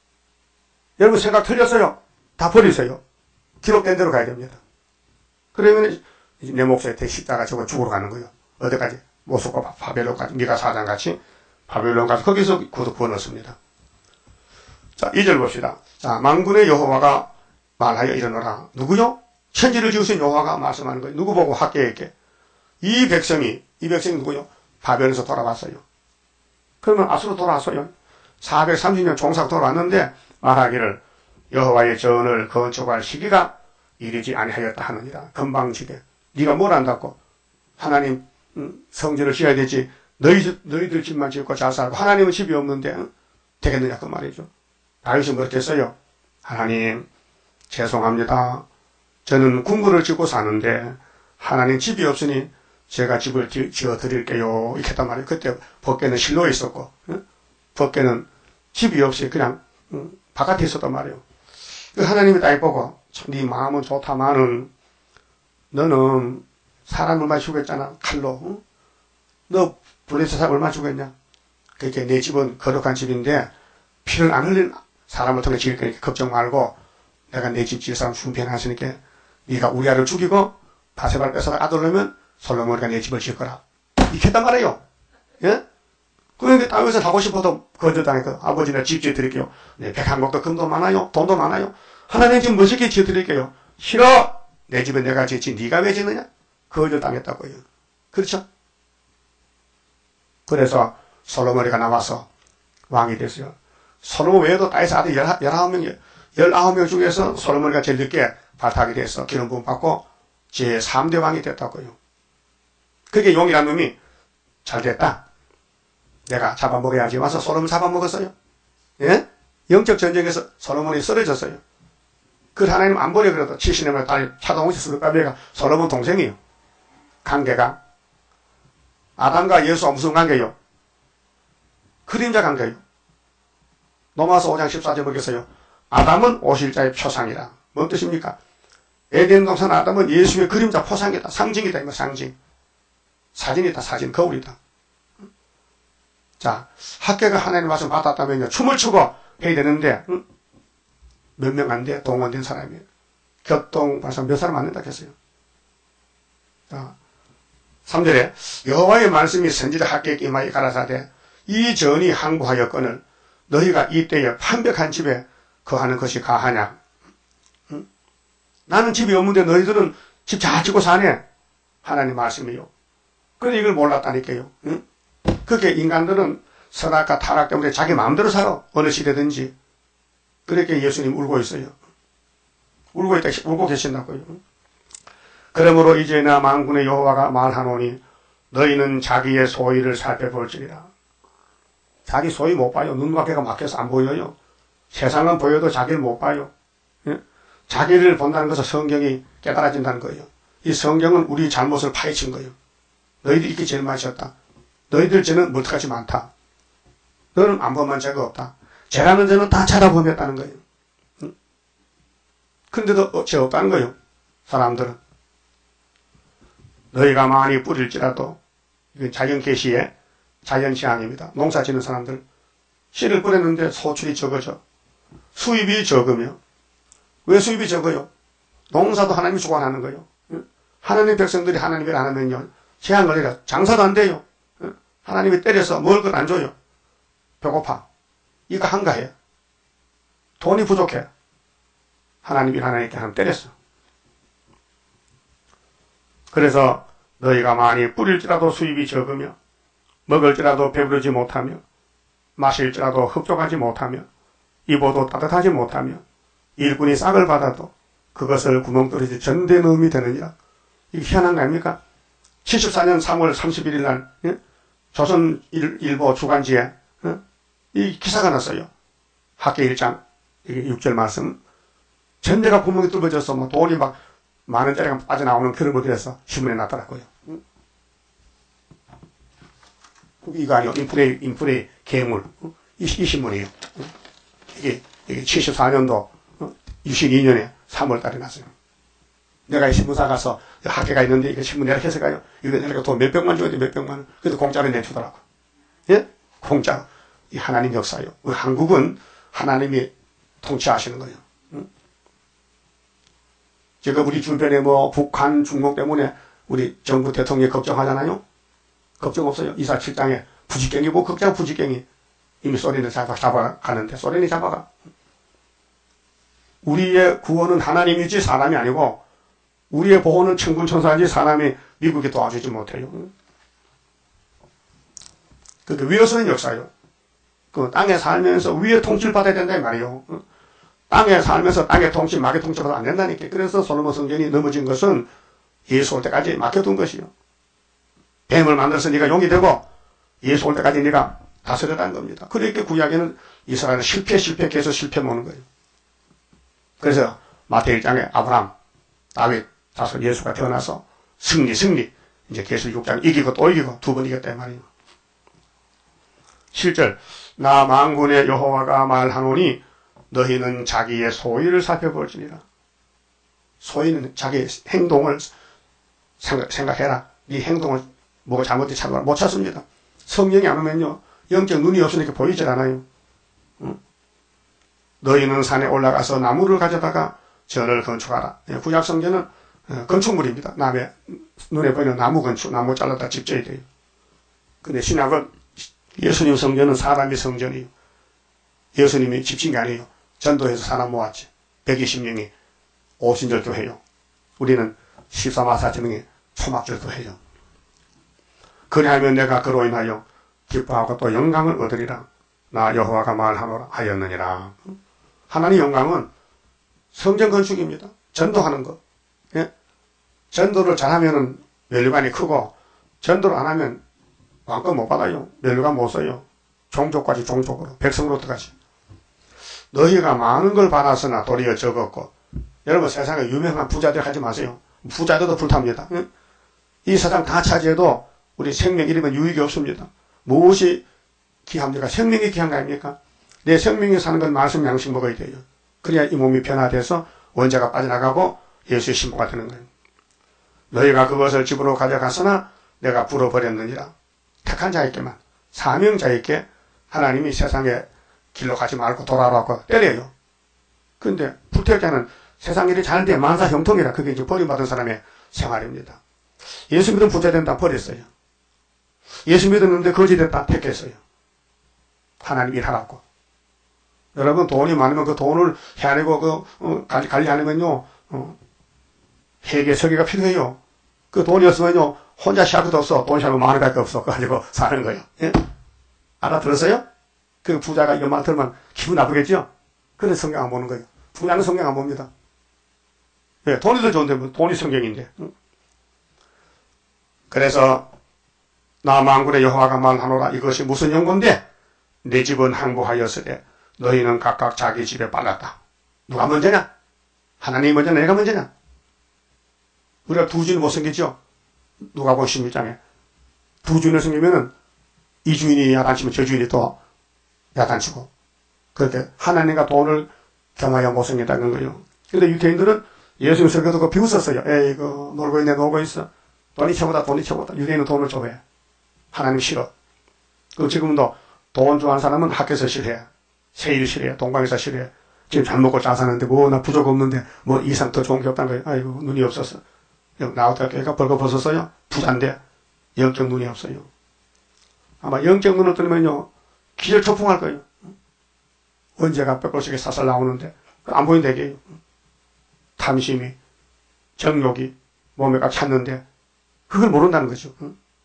여러분 생각 틀렸어요? 다 버리세요. 기록된 대로 가야 됩니다. 그러면 내 목소리에 십자가 저거 죽으러 가는 거예요. 어디까지? 모스크바 바벨론까지 미가 사장같이 바벨론 가서 거기서 구두 구워넣습니다. 자, 이 절 봅시다. 자, 만군의 여호와가 말하여 일어나라. 누구요? 천지를 지으신 여호와가 말씀하는 거예요. 누구 보고? 학개에게. 이 백성이, 이 백성이 누구요? 바벨에서 돌아왔어요. 그러면 앞으로 돌아왔어요. 사백삼십 년 종사가 돌아왔는데 말하기를 여호와의 전을 건축할 시기가 이르지 아니하였다 하느니라. 건방지게. 네가 뭘 안다고? 하나님 음, 성전을 지어야 되지. 너희, 너희들 집만 짓고 잘 살고 하나님은 집이 없는데 응? 되겠느냐 그 말이죠. 다윗이 그렇게 했어요. 하나님 죄송합니다. 저는 궁궐을 짓고 사는데 하나님 집이 없으니 제가 집을 지어 드릴게요. 이렇게 했단 말이에요. 그때 법궤는 실로에 있었고 응? 법궤는 집이 없이 그냥 응? 바깥에 있었단 말이에요. 하나님이 딱 보고 참 네 마음은 좋다마는 너는 사람 얼마 죽였잖아. 칼로. 응? 너 블레셋 사람 얼마 죽였냐. 그렇게 내 집은 거룩한 집인데 피를 안 흘린 사람을 통해 지을 거니까 걱정 말고 내가 내 집 지을 사람 준비해놨으니까 네가 우리아를 죽이고 바세바를 뺏어가 아들 넣으면 솔로몬이가 내 집을 지을 거라. 이렇게 했단 말이에요. 예? 그러니까 다윗은 하고 싶어도 거절당했고 아버지나 집 지어 드릴게요. 네, 백한국도 금도 많아요. 돈도 많아요. 하나님 집 멋있게 지어 드릴게요. 싫어. 내 집은 내가 지었지 네가 왜 짓느냐. 거절당했다고요. 그렇죠? 그래서 솔로몬이가 나와서 왕이 됐어요. 솔로몬 외에도 다윗의 아들 열아홉 명, 열아홉 명 중에서 솔로몬이가 제일 늦게 발탁이 돼서 기름 부음 받고 제삼 대 왕이 됐다고요. 그게 용이란 놈이 잘 됐다. 내가 잡아먹어야지. 와서 솔로몬 잡아먹었어요. 예? 영적 전쟁에서 솔로몬이 쓰러졌어요. 그 하나님 안 버려 그래도 칠십 년만에 딸 차동우시 스룹바벨가 솔로몬 동생이에요. 관계가 아담과 예수와 무슨 관계요? 그림자 관계요. 로마서 오 장 십사 절 보겠어요. 아담은 오실자의 표상이라. 뭔 뜻입니까? 에덴 동산 아담은 예수의 그림자 포상이다. 상징이다. 이거 상징. 사진이다. 사진. 거울이다. 자, 학계가 하나님 말씀 받았다면요. 춤을 추고 해야 되는데 응? 몇 명 안 돼. 동원된 사람이에요. 격동 발사 몇 사람 안 된다 했어요. 자, 삼 절에 여호와의 말씀이 선지자 학계에게 임하여 가라사대 이 전이 항구하였거늘 너희가 이때에 판벽한 집에 거하는 것이 가하냐. 응? 나는 집이 없는데 너희들은 집 잘 짓고 사네. 하나님 말씀이요. 그런데 이걸 몰랐다니까요. 응? 그렇게 인간들은 선악과 타락 때문에 자기 마음대로 살아. 어느 시대든지. 그렇게 예수님 울고 있어요. 울고 있다, 울고 계신다고요. 그러므로 이제 나 만군의 여호와가 말하노니 너희는 자기의 소위를 살펴볼지니라. 자기 소위 못 봐요. 눈밖에가 막혀서 안 보여요. 세상은 보여도 자기를 못 봐요. 예? 자기를 본다는 것은 성경이 깨달아진다는 거예요. 이 성경은 우리 잘못을 파헤친 거예요. 너희들이 이렇게 죄를 많이 지었다. 너희들 죄는 멀떡하지 많다. 너는 안 범한 죄가 없다. 죄라는 죄는 다 죄다 범했다는 거예요. 응? 근데도 죄 없다는 거예요. 사람들은. 너희가 많이 뿌릴지라도 이건 자연 계시의 자연 시황입니다. 농사 짓는 사람들 씨를 뿌렸는데 소출이 적어져. 수입이 적으며. 왜 수입이 적어요? 농사도 하나님이 주관하는 거예요. 하나님의 백성들이 하나님을 안 하면요. 재앙 걸리라. 장사도 안 돼요. 하나님이 때려서 먹을 것 안 줘요. 배고파. 이거 한가해. 돈이 부족해. 하나님이 하나님께 하나님 때렸어. 그래서 너희가 많이 뿌릴지라도 수입이 적으며 먹을지라도 배부르지 못하며 마실지라도 흡족하지 못하며 입어도 따뜻하지 못하며 일꾼이 싹을 받아도 그것을 구멍뚫이지 전대넣음이 되느니라. 이게 희한한 거 아닙니까? 칠십사 년 삼월 삼십일일 날 예? 조선일보 주간지에 예? 이 기사가 났어요. 학계 일 장 이게 육 절 말씀. 전대가 구멍이 뚫어져서 뭐 돈이 막 만 원짜리가 빠져나오는 그런 걸 그래서 신문에 났더라고요. 응? 이거 아니요. 인플레이, 인플레이 괴물. 응? 이, 이 신문이에요. 응? 이게, 이게 칠십사 년도 응? 육십이 년에 삼월 달에 났어요. 내가 이 신문사 가서 학계가 있는데 이거 신문 내가 해석해요. 이거 내가 돈 몇백만 줘야 돼, 몇백만 원. 그래도 공짜로 내주더라고. 예? 공짜로. 이 하나님 역사요. 우리 한국은 하나님이 통치하시는 거예요. 응? 지금 우리 주변에 뭐 북한, 중국 때문에 우리 정부 대통령이 걱정하잖아요. 걱정 없어요. 이사칠 장에 부지깽이 뭐 걱정 부지깽이 이미 소련이 잡아, 잡아가는데 소련이 잡아가. 우리의 구원은 하나님이지 사람이 아니고 우리의 보호는 천군천사지 사람이 미국에 도와주지 못해요. 그게 위에서는 역사요. 그 땅에 살면서 위에 통치를 받아야 된다 이 말이요. 땅에 살면서 땅의 통치, 마귀 통치받아도 안 된다니까. 그래서 솔로몬 성전이 넘어진 것은 예수 올 때까지 막혀둔 것이요. 뱀을 만들어서 네가 용이 되고 예수 올 때까지 네가 다스렸다는 겁니다. 그렇게 구약에는 이스라엘은 실패 실패 계속 실패 모는 거예요. 그래서 마태일 장에 아브람, 다윗, 다섯 예수가 태어나서 승리 승리 이제 계속 육 장 이기고 또 이기고 두 번 이겼다 이 말이에요. 칠 절 나 만군의 여호와가 말하노니 너희는 자기의 소위를 살펴볼지니라. 소위는 자기 행동을 생각, 생각해라. 네 행동을 뭐가 잘못된지 찾아라. 못 찾습니다. 성령이 안 오면요 영적 눈이 없으니까 보이질 않아요. 응? 너희는 산에 올라가서 나무를 가져다가 전을 건축하라. 구약 성전은 건축물입니다. 남의 눈에 보이는 나무 건축, 나무 잘라다 집 져야 돼요. 근데 신약은 예수님 성전은 사람의 성전이에요. 예수님이 집 진 게 아니에요. 전도해서 사람 모았지. 백이십 명이 오순절도 해요. 우리는 십삼 사천명이 초막절도 해요. 그리하면 내가 그로 인하여 기뻐하고 또 영광을 얻으리라. 나 여호와가 말하노라 하였느니라. 하나님 영광은 성전 건축입니다. 전도하는 것. 예? 전도를 잘하면 면류관이 크고 전도를 안 하면 왕권 못 받아요. 면류관 못 써요. 종족까지 종족으로 백성으로까지. 너희가 많은 걸 받았으나 도리어 적었고. 여러분 세상에 유명한 부자들 하지 마세요. 부자들도 불탑니다. 예? 이 세상 다 차지해도 우리 생명 잃으면 유익이 없습니다. 무엇이 귀합니까? 생명이 귀한 거 아닙니까? 내 생명이 사는 건 말씀 양식 먹어야 돼요. 그래야 이 몸이 변화돼서 원자가 빠져나가고 예수의 신부가 되는 거예요. 너희가 그것을 집으로 가져갔으나 내가 불어버렸느니라. 택한 자에게만, 사명자에게 하나님이 세상에 길로 가지 말고 돌아오라고 때려요. 근데 불택자는 세상 일이 잘 돼 만사 형통이라. 그게 이제 버림받은 사람의 생활입니다. 예수 믿으면 부자 된다 버렸어요. 예수 믿었는데 거지 됐다 택했어요. 하나님 일하라고. 여러분 돈이 많으면 그 돈을 헤아리고 그 어, 관리, 관리하려면요 어, 회계 설계가 필요해요. 그 돈이 없으면요 혼자 샤크도 없어. 돈 샤크 만 원밖에 없어. 가지고 사는 거예요. 예? 알아들었어요? 그 부자가 이거 말 들으면 기분 나쁘겠죠? 그래 성경 안 보는 거예요. 부자는 성경 안 봅니다. 예, 돈이 더 좋은데 뭐 돈이 성경인데. 응? 그래서 나 만군의 여호와가 말하노라. 이것이 무슨 연고인데 내 집은 항복하였으되 너희는 각각 자기 집에 빨랐다. 누가 먼저냐? 하나님이 먼저냐? 내가 먼저냐? 우리가 두 주인 못 섬기죠? 누가 본 십육 장에 두 주인을 섬기면은 이 주인이 야단치면 저 주인이 또 야단치고 그렇게 하나님과 돈을 겸하여 못 섬긴다는 거예요. 근데 유대인들은 예수님 설교도 비웃었어요. 에이 그 놀고 있네 놀고 있어. 돈이 최고다 돈이 최고다. 유대인은 돈을 좋아해. 하나님 싫어. 그 지금도 돈 좋아하는 사람은 학교에서 싫어해. 세일 싫어해. 동방에서 싫어해. 지금 잘 먹고 잘 사는데 뭐 나 부족 없는데 뭐 이상 더 좋은 게 없다는 거예요. 아이고 눈이 없었어. 나왔다 교회가 벌거벗었어요. 부자인데 영적 눈이 없어요. 아마 영적 눈을 뜨면요 기절초풍할 거예요. 언제가 뼈골식에 사살 나오는데 안 보인다 이게요. 탐심이 정욕이 몸에 가 찼는데 그걸 모른다는 거죠.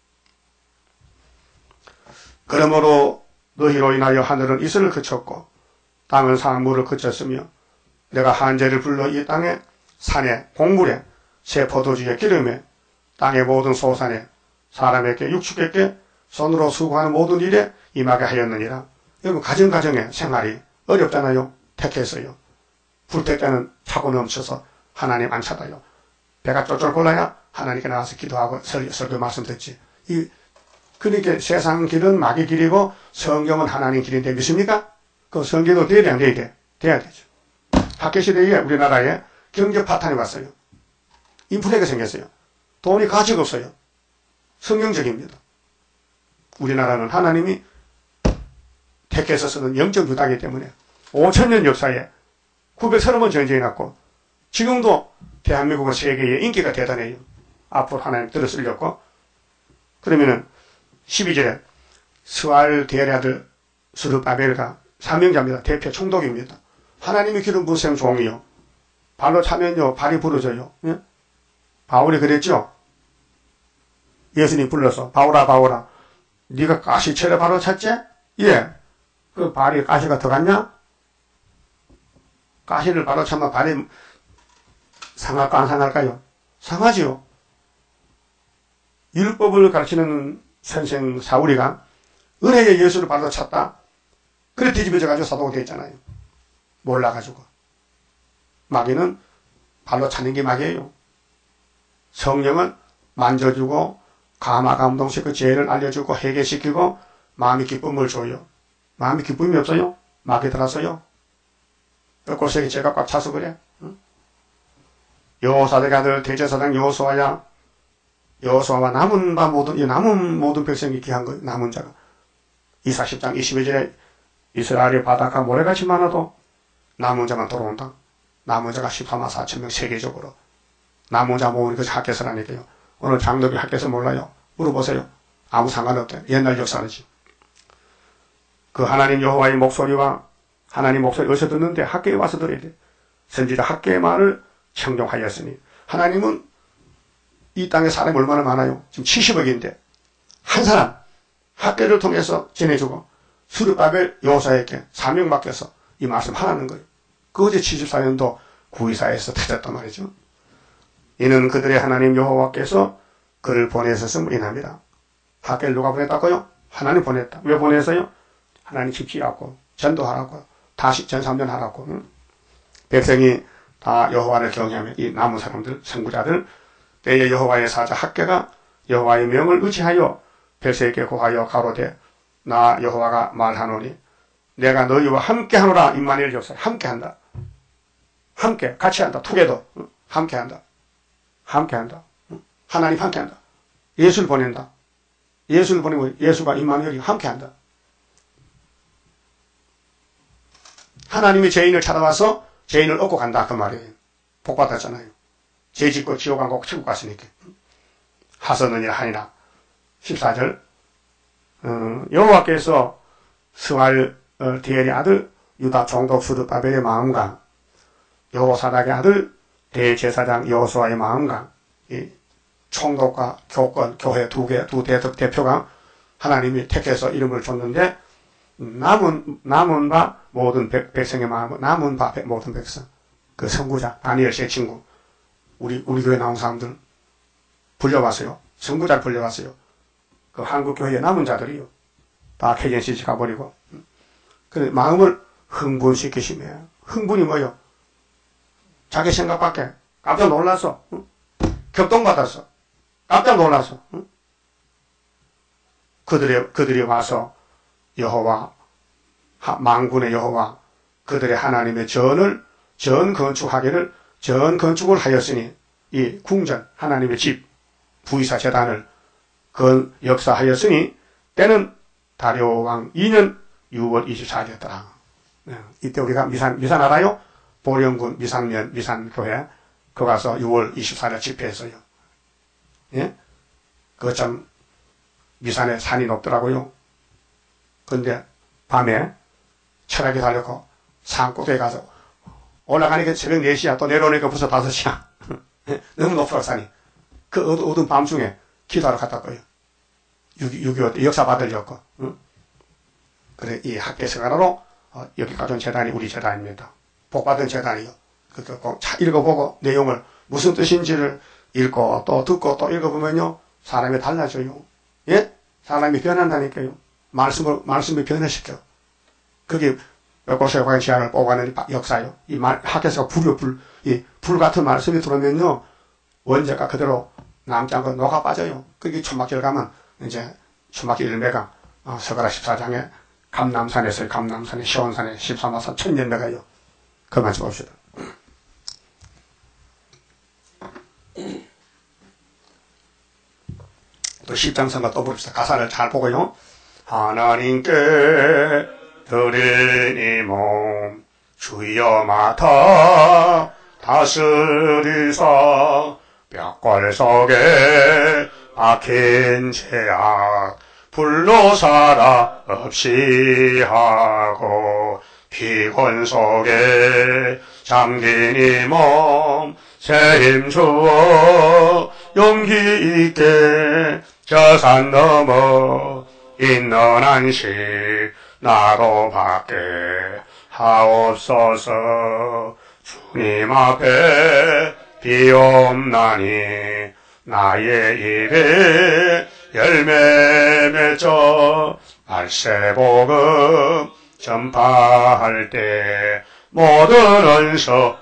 그러므로 너희로 인하여 하늘은 이슬을 그쳤고 땅은 상물을 그쳤으며 내가 한재를 불러 이 땅에 산에 곡물에 새 포도주의 기름에 땅의 모든 소산에 사람에게 육축에게 손으로 수고하는 모든 일에 임하게 하였느니라. 여러분 가정가정의 생활이 어렵잖아요. 택했어요. 불택 때는 차고 넘쳐서 하나님 안 찾아요. 배가 쫄쫄 골라야 하나님께 나와서 기도하고 설, 설교 말씀 듣지. 이, 그러니까 세상 길은 마귀 길이고 성경은 하나님 길인데 믿습니까? 그 성경도 돼야 돼, 안 돼야 돼? 돼야 되죠. 학교시대에 우리나라에 경제 파탄이 왔어요. 인플레가 생겼어요. 돈이 가치가 없어요. 성경적입니다. 우리나라는 하나님이 택해서 쓰는 영적 유다이기 때문에 오천 년 역사에 구백삼십 번 전쟁이 났고 지금도 대한민국은 세계의 인기가 대단해요. 앞으로 하나님 들어 쓰려고. 그러면은 십이 절에 스왈 데레아들 스룹바벨가 사명자입니다. 대표 총독입니다. 하나님이 기름 부으신 종이요. 발로 차면요 발이 부러져요. 예? 바울이 그랬죠. 예수님 불러서 바울아 바울아 네가 가시체를 바로 찾지? 예. 그 발이 가시가 들어갔냐? 가시를 바로 차면 발이 상할까 안 상할까요? 상하지요. 율법을 가르치는 선생 사울이가 은혜의 예수를 바로 찾다. 그래 뒤집어져가지고 사도가 됐잖아요. 몰라가지고. 마귀는 발로 차는 게 마귀예요. 성령은 만져주고 감화감동시키고 죄를 알려주고 해결시키고 마음의 기쁨을 줘요. 마음의 기쁨이 없어요? 마귀 들어서요. 뼈골색이 죄가 꽉 차서 그래. 응? 여호사의 아들 대제사장 여호수아야 여호수아와 남은 바 모든 이 남은 모든 백성이 귀한 거예요. 남은 자가. 이사 십 장 이십일 절에 이스라엘의 바다가 모래같이 많아도 남은 자만 돌아온다. 남은 자가 십사만 사천 명 세계적으로. 남은 자 모으는 것이 학개서라니까요. 오늘 장로비 학개서 몰라요? 물어보세요. 아무 상관없대. 옛날 역사는지. 그 하나님 여호와의 목소리와 하나님 목소리 어디서 듣는데 학교에 와서 들어야 돼. 선지자 학교의 말을 청종하였으니 하나님은 이 땅에 사람이 얼마나 많아요? 지금 칠십억인데 한 사람 학교를 통해서 전해주고 스룹바벨 여호사에게 사명 맡겨서 이 말씀 하라는 거예요. 그 어제 칠십사 년도 구이사에서 터졌단 말이죠. 이는 그들의 하나님 여호와께서 그를 보내셨음을 인합니다. 학교를 누가 보냈다고요? 하나님 보냈다. 왜 보냈어요? 하나님 집지하고 전도하라고 다시 전삼전하라고. 응? 백성이 다 여호와를 경외하며 이 남은 사람들 선구자들 때에 여호와의 사자 학개가 여호와의 명을 의지하여 백성에게 고하여 가로되 나 여호와가 말하노니 내가 너희와 함께하노라. 임마누엘 역사 함께한다. 함께 같이 한다. 투게더 응? 함께한다. 함께한다. 응? 하나님 함께한다. 예수를 보낸다. 예수를 보내고 예수가 임마누엘이 함께한다. 하나님이 죄인을 찾아와서 죄인을 얻고 간다 그 말이에요. 복받았잖아요. 죄 짓고 지옥 안 가고 천국 갔으니까. 하선은이라 하니라. 십사 절 어, 여호와께서 스왈 어, 디엘의 아들 유다 총독 스룹바벨의 마음과 여호사닥의 아들 대제사장 여호수아의 마음과 이 총독과 교권, 교회 두 개, 두 대적 대표가 하나님이 택해서 이름을 줬는데 남은, 남은 바 모든 백, 백성의 마음은 남은 바 백, 모든 백성. 그 선구자, 다니엘 제 친구. 우리, 우리 교회 나온 사람들 불려왔어요. 선구자를 불려왔어요. 그 한국교회에 남은 자들이요. 다 케이엔씨씨 가버리고. 그래, 마음을 흥분시키시면. 흥분이 뭐요? 자기 생각밖에. 깜짝 놀랐어. 응? 격동받았어. 깜짝 놀랐어. 응? 그들이, 그들이 와서 여호와, 만군의 여호와, 그들의 하나님의 전을, 전 건축하기를, 전 건축을 하였으니, 이 궁전, 하나님의 집, 부의사 재단을 건 역사하였으니, 때는 다리오 왕 이 년 유월 이십사 일이었더라. 네. 이때 우리가 미산, 미산 알아요? 보령군 미산면, 미산교회, 거 가서 유월 이십사 일 집회했어요. 예? 그거 참, 미산에 산이 높더라고요. 근데 밤에 철학이 달렸고 산꼭대기에 가서 올라가니까 새벽 네 시야 또 내려오니까 벌써 다섯 시야. 너무 높더라고 산이. 그 어두, 어두운 밤중에 기도하러 갔다 거예요. 육이오 때 역사 받으려고. 응? 그래 이 학계생활로 어, 여기까지 온 재단이 우리 재단입니다. 복받은 재단이요. 그거 꼭 읽어보고 내용을 무슨 뜻인지를 읽고 또 듣고 또 읽어보면요 사람이 달라져요. 예? 사람이 변한다니까요. 말씀을, 말씀을 변화시켜. 그게 뼈골세과의 제안을 뽑아내는 역사요. 이 말, 학에서 불이요, 불, 이 불 같은 말씀이 들어오면요, 원자가 그대로 남지 않고 녹아 빠져요. 그게 천막길 가면, 이제, 천막길 일매가, 어, 서가라 십사 장에 감남산에 있어요. 감남산에, 시원산에 십삼화산 천년매가요. 그만 좀 봅시다. 또 십 장 선거 또 봅시다. 가사를 잘 보고요. 하나님께 드린 이 몸 주여 맡아 다스리사 벽골 속에 박힌 죄악 불로 살아 없이 하고 피곤 속에 잠긴 이 몸 책임 주어 용기 있게 저 산 넘어 있는 안식 나로 받게 하옵소서. 주님 앞에 비옵나니 나의 입에 열매 맺어 말세복음 전파할 때 모든 은서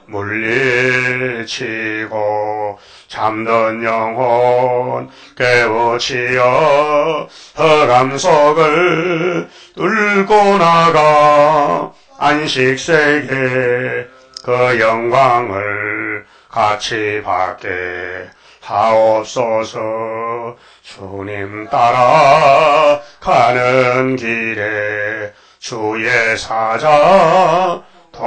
물리치고 잠든 영혼 깨우치어 흑암 속을 뚫고 나가 안식세계 그 영광을 같이 받게 하옵소서. 주님 따라 가는 길에 주의 사자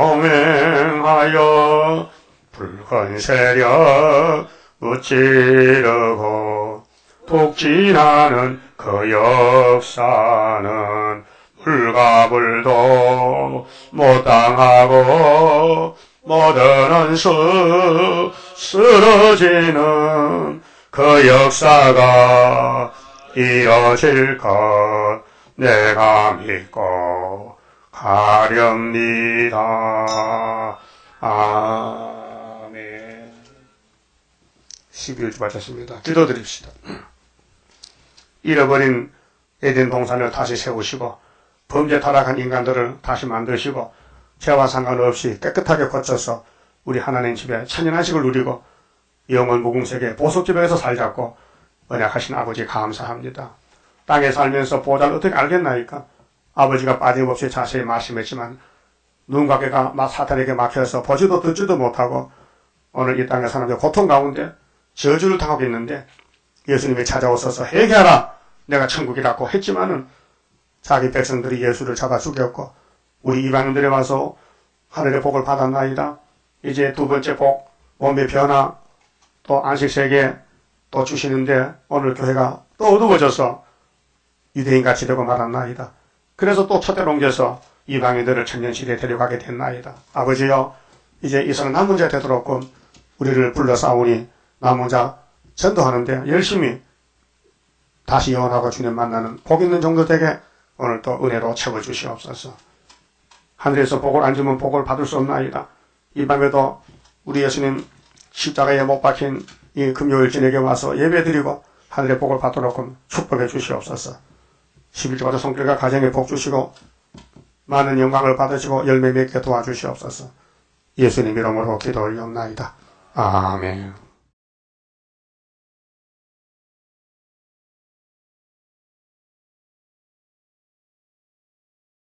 동행하여 붉은 세력 무찌르고 북진하는 그 역사는 물과 불도 못 당하고 모든 원수 쓰러지는 그 역사가 이뤄질 것 내가 믿고 가렵니다. 아멘. 십이일 주 마쳤습니다. 기도드립시다. 잃어버린 에덴 동산을 다시 세우시고 범죄 타락한 인간들을 다시 만드시고 죄와 상관없이 깨끗하게 고쳐서 우리 하나님 집에 천연한식을 누리고 영원 무궁색의 보석집에서 살자고 언약하신 아버지 감사합니다. 땅에 살면서 보좌를 어떻게 알겠나이까? 아버지가 빠짐없이 자세히 말씀했지만 눈과 귀가 사탄에게 막혀서 보지도 듣지도 못하고 오늘 이 땅의 사람들 고통 가운데 저주를 당하고 있는데 예수님이 찾아오셔서 회개하라 내가 천국이라고 했지만은 자기 백성들이 예수를 잡아 죽였고 우리 이방인들이 와서 하늘의 복을 받았나이다. 이제 두 번째 복 몸의 변화 또 안식세계 또 주시는데 오늘 교회가 또 어두워져서 유대인같이 되고 말았나이다. 그래서 또 첫째로 옮겨서 이방인들을 천년시대에 데려가게 됐나이다. 아버지여 이제 이스라엘 남은 자 되도록 우리를 불러싸우니 남은 자 전도하는데 열심히 다시 영원하고 주님 만나는 복 있는 정도 되게 오늘 또 은혜로 채워주시옵소서. 하늘에서 복을 안 주면 복을 받을 수 없나이다. 이 밤에도 우리 예수님 십자가에 못 박힌 이 금요일 저녁에 와서 예배드리고 하늘의 복을 받도록 축복해 주시옵소서. 십일 주마다 성결과 가정에 복 주시고 많은 영광을 받으시고 열매 맺게 도와주시옵소서. 예수님 이름으로 기도 올리옵나이다. 아멘.